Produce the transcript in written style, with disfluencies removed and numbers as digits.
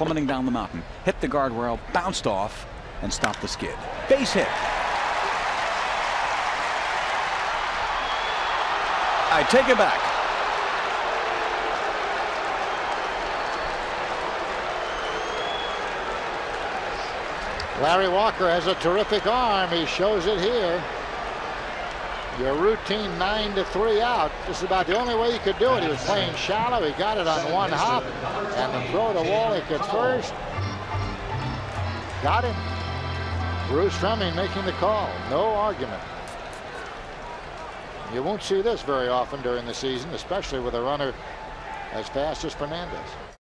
plummeting down the mountain. Hit the guardrail, bounced off, and stopped the skid. Base hit. I take it back. Larry Walker has a terrific arm. He shows it here. Your routine 9-3 out. This is about the only way he could do it. He was playing shallow. He got it on one hop. And the throw to Wallach at first. Got him. Bruce Fleming making the call. No argument. You won't see this very often during the season, especially with a runner as fast as Fernandez.